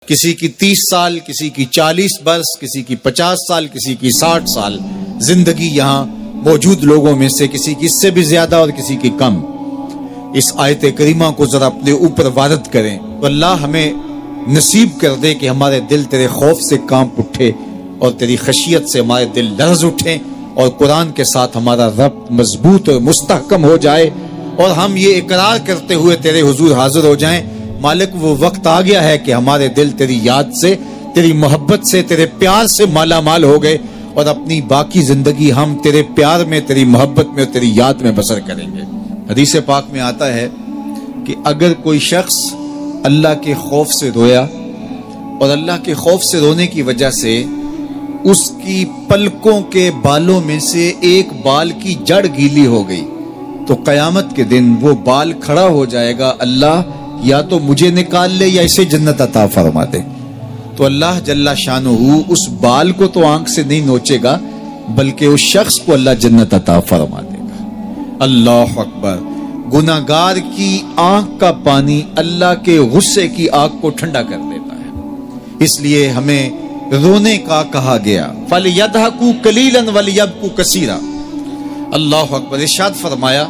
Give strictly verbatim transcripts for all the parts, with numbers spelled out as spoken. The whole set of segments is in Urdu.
کسی کی تیس سال، کسی کی چالیس برس، کسی کی پچاس سال، کسی کی ساٹھ سال زندگی یہاں موجود لوگوں میں سے کسی کی اس سے بھی زیادہ اور کسی کی کم۔ اس آیت کریمہ کو ذرا اپنے اوپر وارد کریں تو اللہ ہمیں نصیب کر دے کہ ہمارے دل تیرے خوف سے کانپ اٹھے اور تیری خشیت سے ہمارے دل لرز اٹھیں، اور قرآن کے ساتھ ہمارا ربط مضبوط اور مستحکم ہو جائے، اور ہم یہ اقرار کرتے ہوئے تیرے حضور حاضر ہو جائیں، مالک وہ وقت آ گیا ہے کہ ہمارے دل تیری یاد سے، تیری محبت سے، تیرے پیار سے مالا مال ہو گئے، اور اپنی باقی زندگی ہم تیرے پیار میں، تیری محبت میں اور تیری یاد میں بسر کریں گے۔ حدیث پاک میں آتا ہے کہ اگر کوئی شخص اللہ کے خوف سے رویا اور اللہ کے خوف سے رونے کی وجہ سے اس کی پلکوں کے بالوں میں سے ایک بال کی جڑ گیلی ہو گئی تو قیامت کے دن وہ بال کھڑا ہو جائے گا، اللہ یا تو مجھے نکال لے یا اسے جنت عطا فرما دے۔ تو اللہ جل شانہ اس بال کو تو آنکھ سے نہیں نوچے گا، بلکہ اس شخص کو اللہ جنت عطا فرما دے گا۔ اللہ اکبر۔ گناہگار کی آنکھ کا پانی اللہ کے غصے کی آگ کو ٹھنڈا کر دیتا ہے، اس لیے ہمیں رونے کا کہا گیا۔ فَلْيَضْحَكُوا قَلِيلًا وَلْيَبْكُوا كَثِيرًا۔ اللہ اکبر۔ ارشاد فرمایا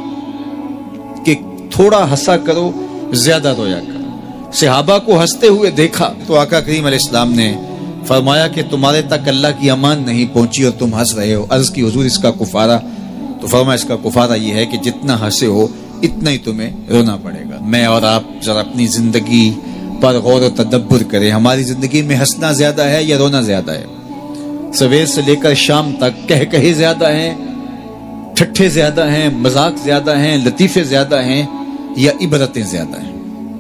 کہ تھوڑا ہنسا کرو، زیادہ رویا کرو۔ صحابہ کو ہنستے ہوئے دیکھا تو آقا کریم علیہ السلام نے فرمایا کہ تمہارے تک اللہ کی امان نہیں پہنچی اور تم ہنس رہے ہو۔ عرض کی حضور اس کا کفارہ؟ تو فرمایا اس کا کفارہ یہ ہے کہ جتنا ہنسے ہو اتنا ہی تمہیں رونا پڑے گا۔ میں اور آپ ذرا اپنی زندگی پر غور و تدبر کریں، ہماری زندگی میں ہنسنا زیادہ ہے یا رونا زیادہ ہے؟ سویر سے لے کر شام تک کہہ کہے زیادہ ہیں، ٹھٹھے زیادہ ہیں، مذاق زیادہ ہیں، لطیفے زیادہ ہیں، یا عبرتیں زیادہ ہیں؟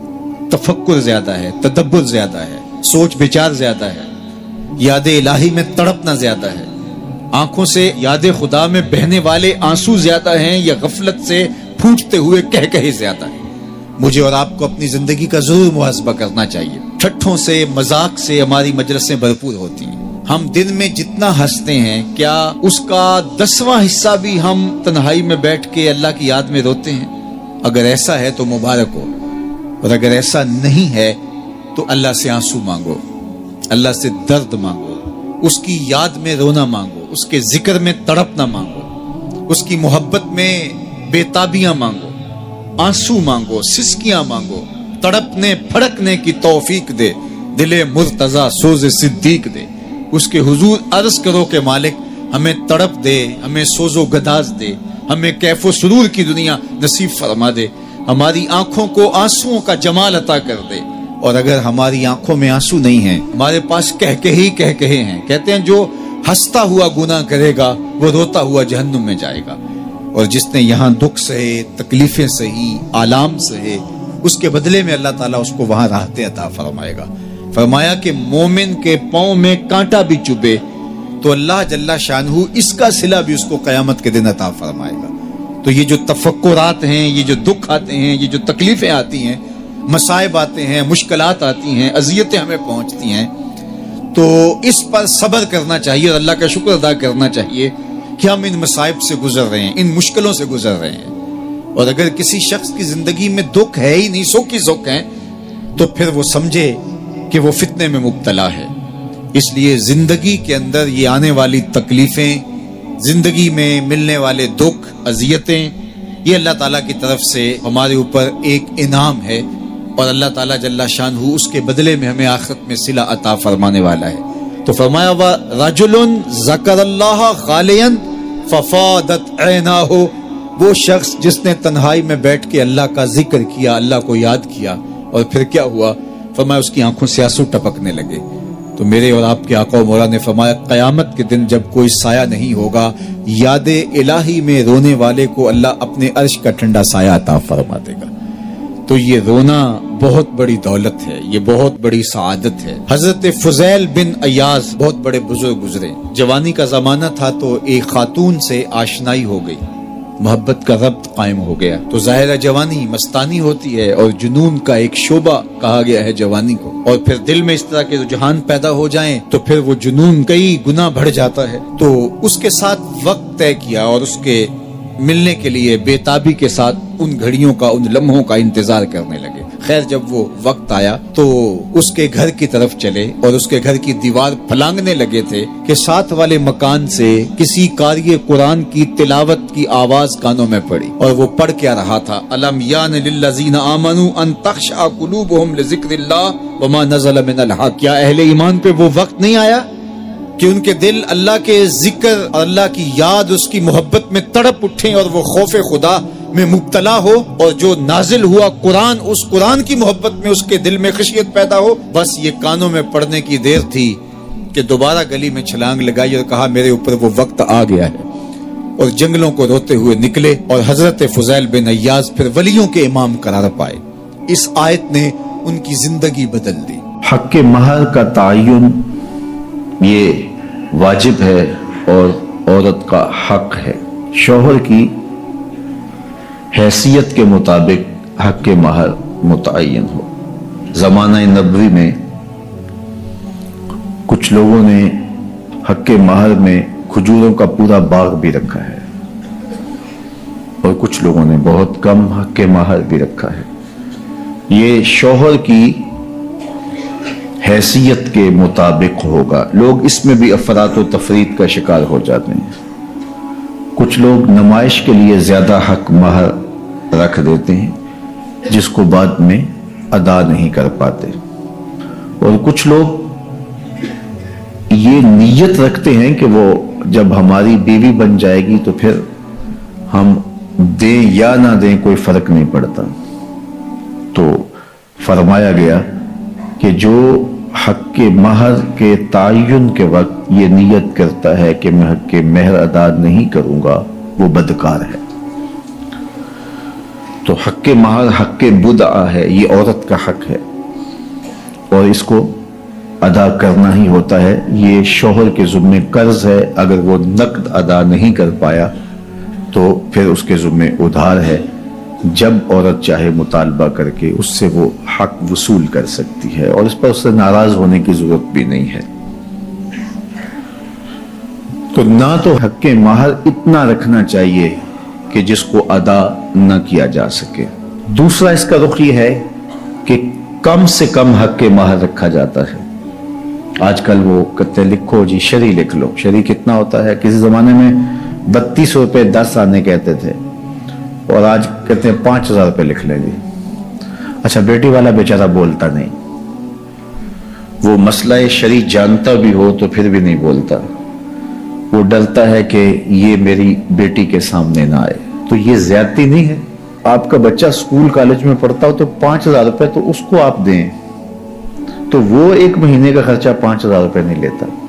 تفکر زیادہ ہے، تدبر زیادہ ہے، سوچ بچار زیادہ ہے، یاد الہی میں تڑپنا زیادہ ہے، آنکھوں سے یاد خدا میں بہنے والے آنسو زیادہ ہیں، یا غفلت سے پھوٹتے ہوئے کہہ کہے زیادہ ہیں؟ مجھے اور آپ کو اپنی زندگی کا ضرور محاسبہ کرنا چاہیے۔ ٹھٹھوں سے، مذاق سے ہماری مجلسیں بھرپور ہوتی ہیں۔ ہم دن میں جتنا ہنستے ہیں، کیا اس کا دسواں حصہ بھی ہم تنہائی میں بیٹھ کے اللہ کی یاد میں روتے ہیں؟ اگر ایسا ہے تو مبارک ہو، اور اگر ایسا نہیں ہے تو اللہ سے آنسو مانگو، اللہ سے درد مانگو، اس کی یاد میں رونا مانگو، اس کے ذکر میں تڑپنا مانگو، اس کی محبت میں بے تابیاں مانگو، آنسو مانگو، سسکیاں مانگو، تڑپنے پھڑکنے کی توفیق دے، دل مرتضی سوز صدیق دے۔ اس کے حضور عرض کرو کہ مالک ہمیں تڑپ دے، ہمیں سوز و گداز دے، ہمیں کیف و سرور کی دنیا نصیب فرما دے، ہماری آنکھوں کو آنسوؤں کا جمال عطا کر دے۔ اور اگر ہماری آنکھوں میں آنسو نہیں ہیں، ہمارے پاس کہہ کہے کہہ کہے ہیں، کہتے ہیں جو ہنستا ہوا گناہ کرے گا وہ روتا ہوا جہنم میں جائے گا، اور جس نے یہاں دکھ سہے، تکلیفیں سہی، آلام سہے، اس کے بدلے میں اللہ تعالیٰ اس کو وہاں راحتیں عطا فرمائے گا۔ فرمایا کہ مومن کے پاؤں میں کانٹا بھی چبھے تو اللہ جل شانہ اس کا صلہ بھی اس کو قیامت کے دن عطا فرمائے گا۔ تو یہ جو تفکرات ہیں، یہ جو دکھ آتے ہیں، یہ جو تکلیفیں آتی ہیں، مصائب آتے ہیں، مشکلات آتی ہیں، اذیتیں ہمیں پہنچتی ہیں، تو اس پر صبر کرنا چاہیے اور اللہ کا شکر ادا کرنا چاہیے کہ ہم ان مصائب سے گزر رہے ہیں، ان مشکلوں سے گزر رہے ہیں۔ اور اگر کسی شخص کی زندگی میں دکھ ہے ہی نہیں، سکھ ہی سکھ ہیں، تو پھر وہ سمجھے کہ وہ فتنے میں مبتلا ہے۔ اس لیے زندگی کے اندر یہ آنے والی تکلیفیں، زندگی میں ملنے والے دکھ، اذیتیں، یہ اللہ تعالیٰ کی طرف سے ہمارے اوپر ایک انعام ہے، اور اللہ تعالیٰ جل شانہ اس کے بدلے میں ہمیں آخرت میں صلہ عطا فرمانے والا ہے۔ تو فرمایا رجل ذکر اللہ خالیا ففاضت عیناہ، وہ شخص جس نے تنہائی میں بیٹھ کے اللہ کا ذکر کیا، اللہ کو یاد کیا، اور پھر کیا ہوا؟ فرمایا اس کی آنکھوں سے آنسو ٹپکنے لگے۔ تو میرے اور آپ کے آقا و مولا نے فرمایا قیامت کے دن جب کوئی سایہ نہیں ہوگا، یاد الہی میں رونے والے کو اللہ اپنے عرش کا ٹھنڈا سایہ عطا فرما دے گا۔ تو یہ رونا بہت بڑی دولت ہے، یہ بہت بڑی سعادت ہے۔ حضرت فضیل بن ایاز بہت بڑے بزرگ گزرے، جوانی کا زمانہ تھا تو ایک خاتون سے آشنائی ہو گئی، محبت کا ربط قائم ہو گیا۔ تو ظاہر جوانی مستانی ہوتی ہے، اور جنون کا ایک شعبہ کہا گیا ہے جوانی کو، اور پھر دل میں اس طرح کے رجحان پیدا ہو جائیں تو پھر وہ جنون کئی گنا بڑھ جاتا ہے۔ تو اس کے ساتھ وقت طے کیا اور اس کے ملنے کے لیے بے تابی کے ساتھ ان گھڑیوں کا، ان لمحوں کا انتظار کرنے لگے۔ خیر جب وہ وقت آیا تو اس کے گھر کی طرف چلے اور اس کے گھر کی دیوار پھلانگنے لگے تھے کہ ساتھ والے مکان سے کسی قاری قرآن کی تلاوت کی آواز کانوں میں پڑی، اور وہ پڑھ کیا رہا تھا، الم یان للذین آمنوا ان تخشع قلوبهم لذکر اللہ وما نزل من الحق، کیا اہل ایمان پہ وہ وقت نہیں آیا کہ ان کے دل اللہ کے ذکر اور اللہ کی یاد، اس کی محبت میں تڑپ اٹھیں اور وہ خوف خدا میں مبتلا ہو، اور جو نازل ہوا قرآن اس قرآن کی محبت میں اس کے دل میں خشیت پیدا ہو۔ بس یہ کانوں میں پڑنے کی دیر تھی کہ دوبارہ گلی میں چھلانگ لگائی اور کہا میرے اوپر وہ وقت آ گیا ہے، اور جنگلوں کو روتے ہوئے نکلے، اور حضرت فضیل بن عیاض پھر ولیوں کے امام قرار پائے۔ اس آیت نے ان کی زندگی بدل دی۔ حق مہر کا تعین یہ واجب ہے اور عورت کا حق ہے، شوہر کی حیثیت کے مطابق حق مہر متعین ہو۔ زمانہ نبوی میں کچھ لوگوں نے حق مہر میں کھجوروں کا پورا باغ بھی رکھا ہے، اور کچھ لوگوں نے بہت کم حق مہر بھی رکھا ہے۔ یہ شوہر کی حیثیت کے مطابق ہوگا۔ لوگ اس میں بھی افراط و تفرید کا شکار ہو جاتے ہیں۔ کچھ لوگ نمائش کے لیے زیادہ حق مہر رکھ دیتے ہیں جس کو بعد میں ادا نہیں کر پاتے، اور کچھ لوگ یہ نیت رکھتے ہیں کہ وہ جب ہماری بیوی بن جائے گی تو پھر ہم دیں یا نہ دیں کوئی فرق نہیں پڑتا۔ تو فرمایا گیا کہ جو حق مہر کے تعین کے وقت یہ نیت کرتا ہے کہ میں حق مہر ادا نہیں کروں گا وہ بدکار ہے۔ تو حق مہر حق بدعہ ہے، یہ عورت کا حق ہے اور اس کو ادا کرنا ہی ہوتا ہے۔ یہ شوہر کے ذمہ قرض ہے، اگر وہ نقد ادا نہیں کر پایا تو پھر اس کے ذمہ ادھار ہے، جب عورت چاہے مطالبہ کر کے اس سے وہ حق وصول کر سکتی ہے، اور اس پر اس سے ناراض ہونے کی ضرورت بھی نہیں ہے۔ تو نہ تو حق مہر اتنا رکھنا چاہیے کہ جس کو ادا نہ کیا جا سکے، دوسرا اس کا رخ یہ ہے کہ کم سے کم حق مہر رکھا جاتا ہے۔ آج کل وہ کہتے لکھو جی شرعی لکھ لو، شرعی کتنا ہوتا ہے؟ کسی زمانے میں بتیس روپے دس آنے کہتے تھے، اور آج کہتے ہیں پانچ ہزار روپے لکھ لیں گے۔ اچھا بیٹی والا بیچارہ بولتا نہیں، وہ مسئلہ شرعی جانتا بھی ہو تو پھر بھی نہیں بولتا، وہ ڈرتا ہے کہ یہ میری بیٹی کے سامنے نہ آئے۔ تو یہ زیادتی نہیں ہے؟ آپ کا بچہ اسکول کالج میں پڑھتا ہو تو پانچ ہزار روپے تو اس کو آپ دیں، تو وہ ایک مہینے کا خرچہ پانچ ہزار روپے نہیں لیتا۔